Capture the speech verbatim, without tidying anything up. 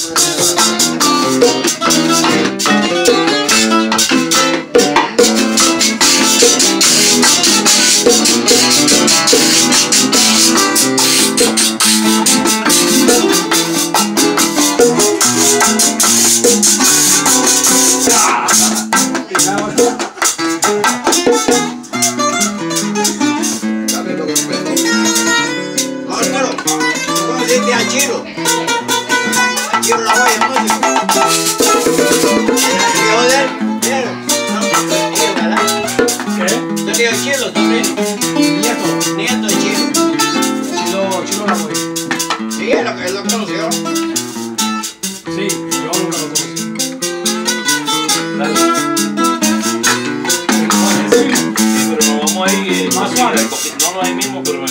Chilo también. Nieto. Nieto de Chilo. Chilo, Chilo la voy. Sí, él lo, él lo conoció. Sí, yo nunca lo conocí. Dale. Sí, pero nos vamos a ir. Más suave. No, no ahí mismo, pero